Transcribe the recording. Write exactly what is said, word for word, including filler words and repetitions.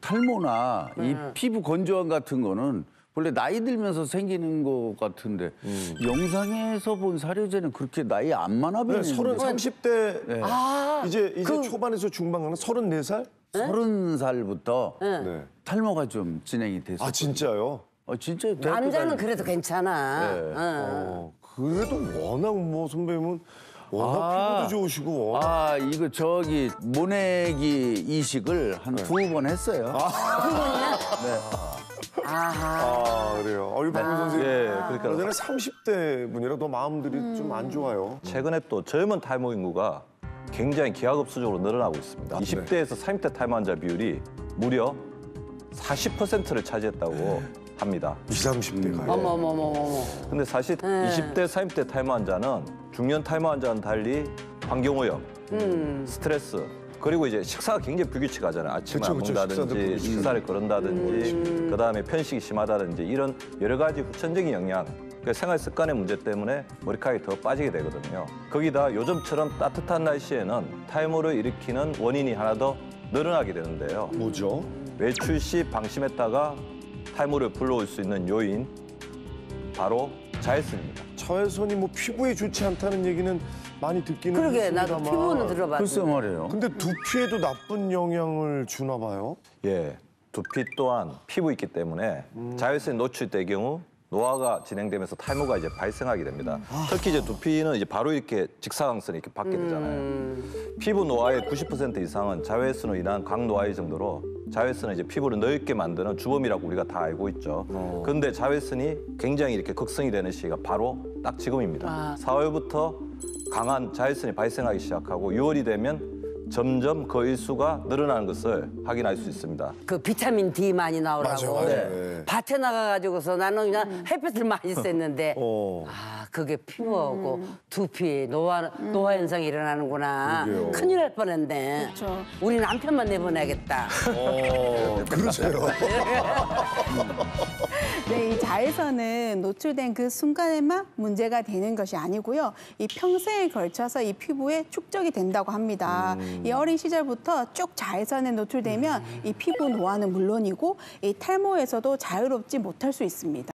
탈모나 이 네. 피부 건조함 같은 거는 원래 나이 들면서 생기는 것 같은데 음. 영상에서 본 사료제는 그렇게 나이 안 많아 보이는데. 네, 서른, 삼십 대 네. 아, 이제 이제 그... 초반에서 중반 가는 서른네 살? 서른 살부터 네. 탈모가 좀 진행이 됐어요. 아 진짜요? 아 진짜. 남자는 그래도 괜찮아. 네. 응. 어, 그래도 워낙 뭐 선배님은 워낙 아, 피부도 좋으시고. 워낙... 아 이거 저기 모내기 이식을 한 두 번 했어요. 아. 두 번이나? 네. 아하. 아 그래요. 어유 박민 선생님. 예, 그러니까 그러잖아요. 삼십 대 분이라 더 마음들이 음. 좀 안 좋아요. 최근에 또 젊은 탈모 인구가 굉장히 기하급수적으로 늘어나고 있습니다. 아, 이십 대에서 삼십 대 탈모 환자 비율이 무려 사십 퍼센트를 차지했다고 합니다. 이십, 삼십 대가요. 어머머머머머. 근데 사실 네. 이십 대, 삼십 대 탈모 환자는 중년 탈모 환자와는 달리 환경오염, 음. 스트레스, 그리고 이제 식사가 굉장히 불규칙하잖아요. 아침에 그쵸, 안 그쵸. 먹는다든지, 식사도 불규칙. 식사를 거른다든지, 음. 그다음에 편식이 심하다든지 이런 여러 가지 후천적인 영향, 그 생활 습관의 문제 때문에 머리카락이 더 빠지게 되거든요. 거기다 요즘처럼 따뜻한 날씨에는 탈모를 일으키는 원인이 하나 더 늘어나게 되는데요. 뭐죠? 외출 시 방심했다가 탈모를 불러올 수 있는 요인, 바로 자외선입니다. 자외선이 뭐 피부에 좋지 않다는 얘기는 많이 듣기는 그러게, 나도 했습니다만. 피부는 들어봤는데. 글쎄 말이에요. 근데 두피에도 나쁜 영향을 주나 봐요? 예, 두피 또한 피부 있기 때문에 자외선에 노출될 경우 노화가 진행되면서 탈모가 이제 발생하게 됩니다. 특히 이제 두피는 이제 바로 이렇게 직사광선이 이렇게 받게 되잖아요. 음. 피부 노화의 구십 퍼센트 이상은 자외선으로 인한 강노화의 정도로 자외선은 이제 피부를 넓게 만드는 주범이라고 우리가 다 알고 있죠. 그런데 자외선이 굉장히 이렇게 극성이 되는 시기가 바로 딱 지금입니다. 아. 사월부터 강한 자외선이 발생하기 시작하고 유월이 되면 점점 그 일수가 늘어나는 것을 확인할 수 있습니다. 그 비타민 D 많이 나오라고. 맞아요, 맞아요. 네. 밭에 나가가지고서 나는 그냥 햇볕을 많이 쐈는데 어. 아 그게 피부하고 두피 노화 노화 현상이 일어나는구나. 그러게요. 큰일 날 뻔했네. 그렇죠. 우리 남편만 내보내야겠다. 어, 그러세요. 네, 이 자외선은 노출된 그 순간에만 문제가 되는 것이 아니고요. 이 평생에 걸쳐서 이 피부에 축적이 된다고 합니다. 음. 이 어린 시절부터 쭉 자외선에 노출되면 이 피부 노화는 물론이고 이 탈모에서도 자유롭지 못할 수 있습니다.